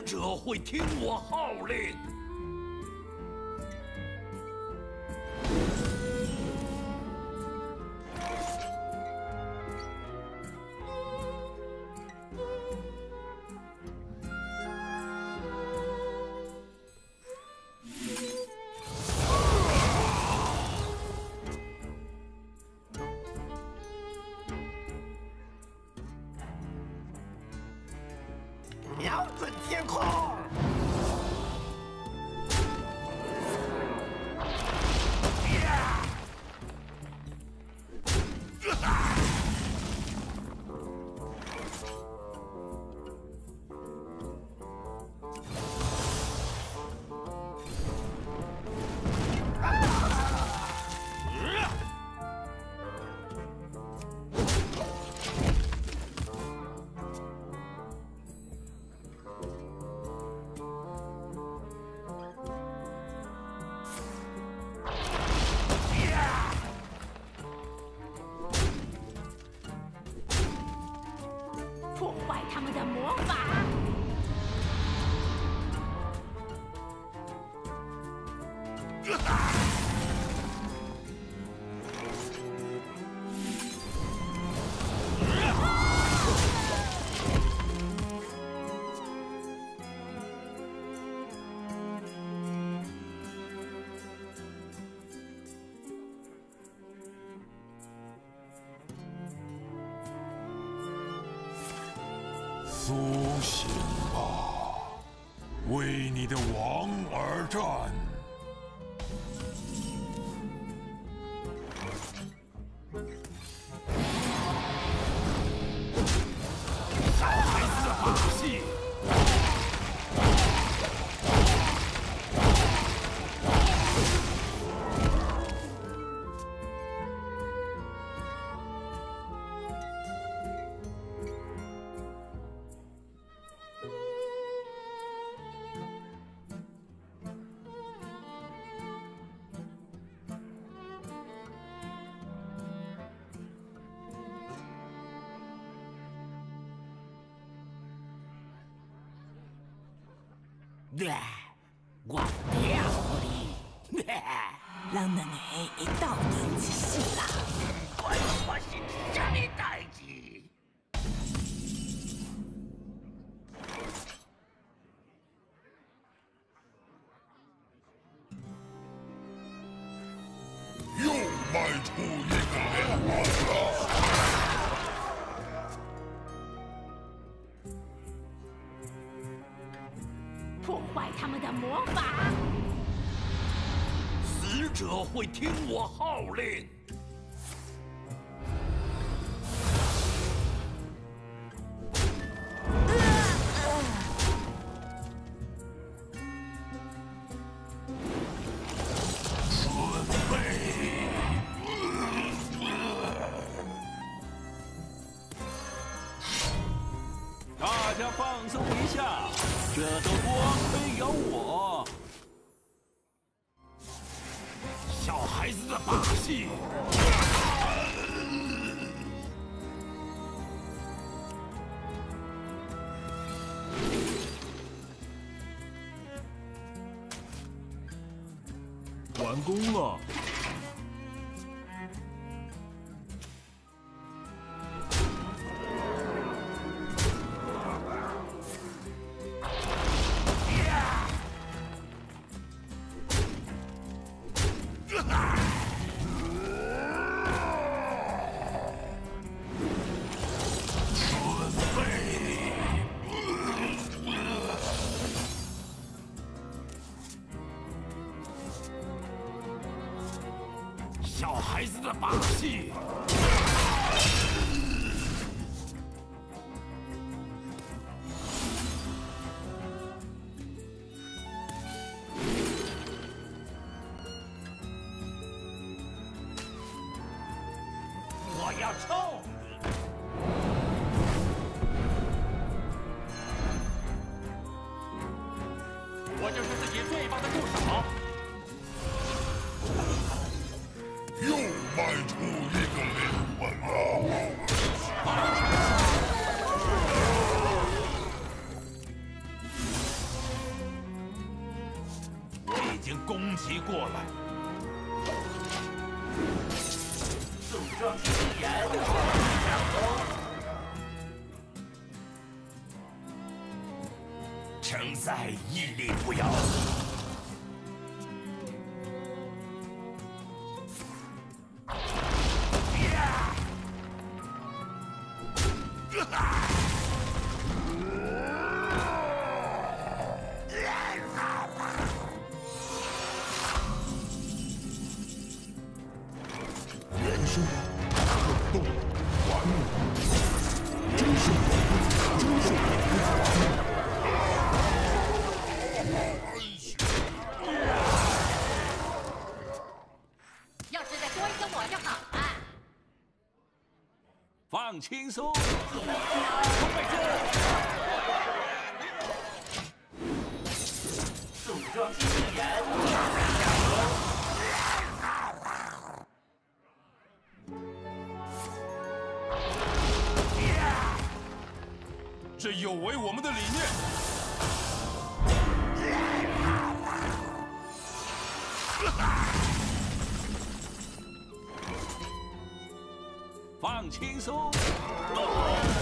者会听我号令。 瞄准天空！ 破坏他们的魔法！ 苏醒吧，为你的王而战！ 小孩子的把戏！ 我屌你！ 人两个会斗阵一世啦！ 关我是啥物代志？ 又迈出一个联盟了！ 破坏他们的魔法！ 死者会听我号令。 大家放松一下，这都多亏有我。 小孩子的把戏！ 完工了。 小孩子的把戏！我要抽你！我就是自己最棒的助手。 又迈出一个诚在屹立不摇。 人生可动玩物，真是真是要是再多一个我就好了。 放轻松。 宋庄机器人。 这有违我们的理念。 放轻松。